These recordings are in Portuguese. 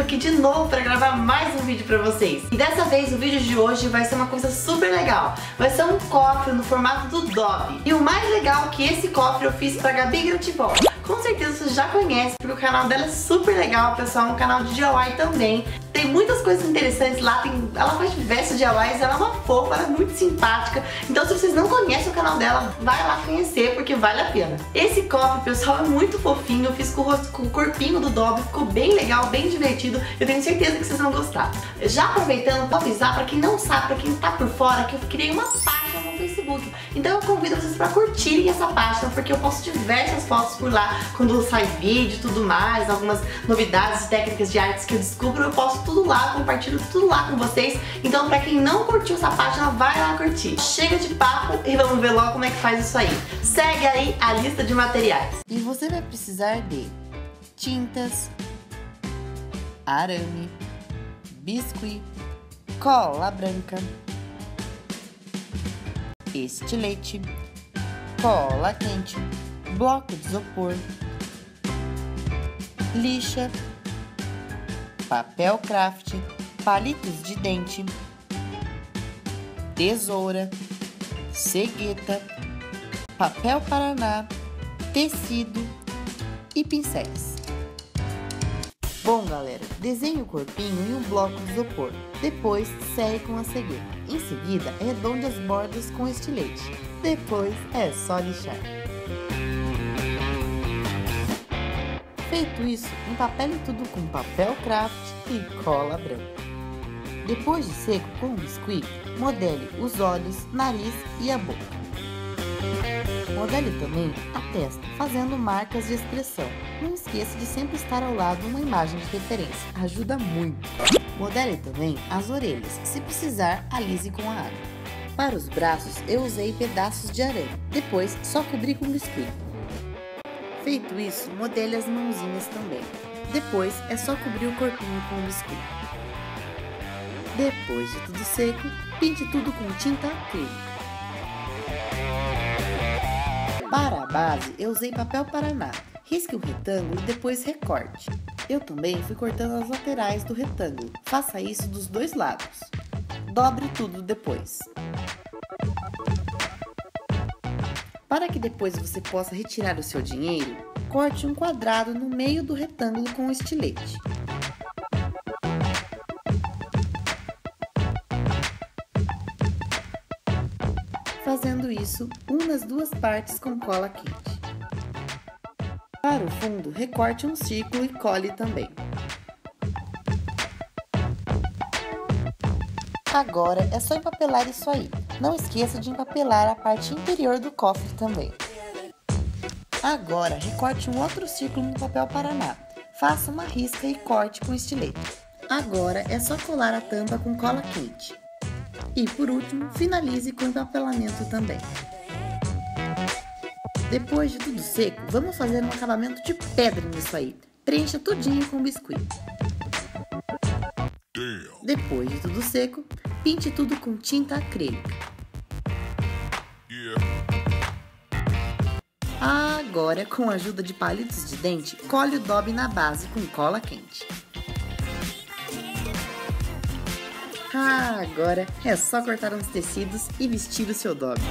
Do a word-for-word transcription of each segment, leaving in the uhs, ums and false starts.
aqui de novo para gravar mais um vídeo para vocês. E dessa vez o vídeo de hoje vai ser uma coisa super legal. Vai ser um cofre no formato do Dobby. E o mais legal é que esse cofre eu fiz para Gabi Grativol. Com certeza vocês já conhecem, porque o canal dela é super legal, pessoal. É um canal de D I Y também. Tem muitas coisas interessantes lá, tem, ela faz diversos D I Ys, ela é uma fofa, ela é muito simpática. Então se vocês não conhecem o canal dela, vai lá conhecer, porque vale a pena. Esse cofre, pessoal, é muito fofinho. Eu fiz com o, rosto, com o corpinho do Dobby, ficou bem legal, bem divertido. Eu tenho certeza que vocês vão gostar. Já aproveitando, vou avisar pra quem não sabe, pra quem tá por fora, que eu criei uma página no Facebook. Então eu convido vocês pra curtirem essa página, porque eu posto diversas fotos por lá, quando sai vídeo e tudo mais, algumas novidades, técnicas de artes que eu descubro, eu posto tudo lá, compartilho tudo lá com vocês. Então pra quem não curtiu essa página, vai lá curtir. Chega de papo e vamos ver logo como é que faz isso aí. Segue aí a lista de materiais. E você vai precisar de tintas, arame, biscuit, cola branca, estilete, cola quente, bloco de isopor, lixa, papel craft, palitos de dente, tesoura, cegueta, papel paraná, tecido e pincéis. Bom, galera, desenhe o corpinho em um bloco de isopor. Depois, serre com a cegueta. Em seguida, arredonde as bordas com estilete. Depois, é só lixar. Feito isso, empapele tudo com papel craft e cola branca. Depois de seco com o biscuit, modele os olhos, nariz e a boca. Modele também a testa, fazendo marcas de expressão. Não esqueça de sempre estar ao lado uma imagem de referência, ajuda muito. Modele também as orelhas, se precisar, alise com a água. Para os braços, eu usei pedaços de arame, depois só cobri com biscuit. Feito isso, modele as mãozinhas também. Depois é só cobrir o corpinho com o biscuit. Depois de tudo seco, pinte tudo com tinta acrílica. Para a base, eu usei papel paraná. Risque o retângulo e depois recorte. Eu também fui cortando as laterais do retângulo. Faça isso dos dois lados. Dobre tudo depois. Para que depois você possa retirar o seu dinheiro, corte um quadrado no meio do retângulo com o estilete. Fazendo isso, una as duas partes com cola quente. Para o fundo, recorte um círculo e cole também. Agora é só empapelar isso aí. Não esqueça de empapelar a parte interior do cofre também. Agora, recorte um outro círculo no papel paraná. Faça uma risca e corte com estilete. Agora é só colar a tampa com cola quente. E por último, finalize com empapelamento também. Depois de tudo seco, vamos fazer um acabamento de pedra nisso aí. Preencha tudinho com biscuit. Depois de tudo seco, pinte tudo com tinta acrílica. Agora, com a ajuda de palitos de dente, cole o Dobby na base com cola quente. Ah, agora é só cortar uns tecidos e vestir o seu Dobby.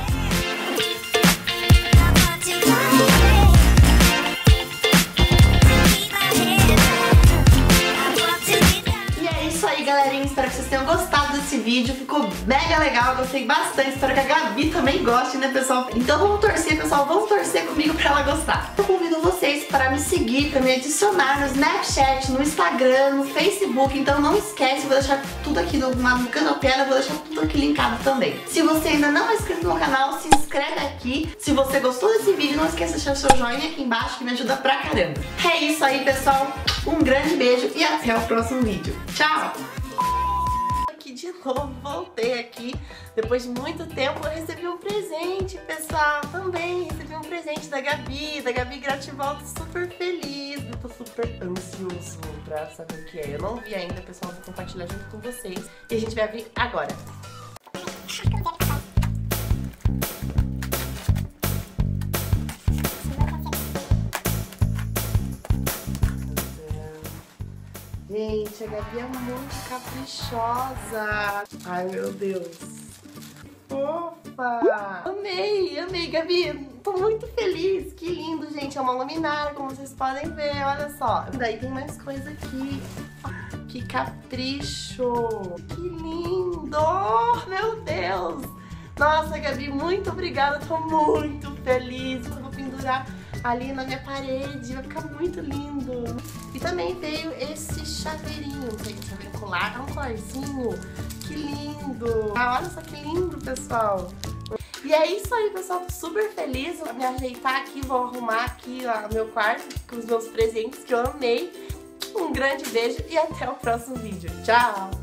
E é isso aí, galerinha. Espero que vocês tenham gostado desse vídeo. Ficou mega legal, eu gostei bastante. Espero que a Gabi também goste, né, pessoal? Então vamos torcer, pessoal. Vamos torcer comigo pra ela gostar. Eu convido vocês para me seguir, para me adicionar no Snapchat, no Instagram, no Facebook. Então não esquece, vou deixar tudo aqui no, no canal Piana, vou deixar tudo aqui linkado também. Se você ainda não é inscrito no canal, se inscreve aqui. Se você gostou desse vídeo, não esqueça de deixar seu joinha aqui embaixo, que me ajuda pra caramba. É isso aí, pessoal. Um grande beijo e até o próximo vídeo. Tchau! Aqui de novo, voltei aqui. Depois de muito tempo eu recebi um presente, pessoal. Também recebi um presente da Gabi, da Gabi Grativol. Tô super feliz, eu tô super ansioso pra saber o que é. Eu não vi ainda, pessoal, vou compartilhar junto com vocês. E a gente vai abrir agora. Gente, a Gabi é muito caprichosa. Ai, meu Deus. Fofa. Amei, amei, Gabi. Tô muito feliz. Que lindo, gente. É uma luminária, como vocês podem ver. Olha só. Daí tem mais coisa aqui. Que capricho. Que lindo. Meu Deus. Nossa, Gabi, muito obrigada. Tô muito feliz. Eu vou pendurar ali na minha parede. Vai ficar muito lindo. E também veio esse chaveirinho. Tem chaveirinho colar. É um colarzinho. Que lindo. Ah, olha só que lindo, pessoal. E é isso aí, pessoal. Tô super feliz. Vou me ajeitar aqui. Vou arrumar aqui ó, meu quarto com os meus presentes que eu amei. Um grande beijo e até o próximo vídeo. Tchau!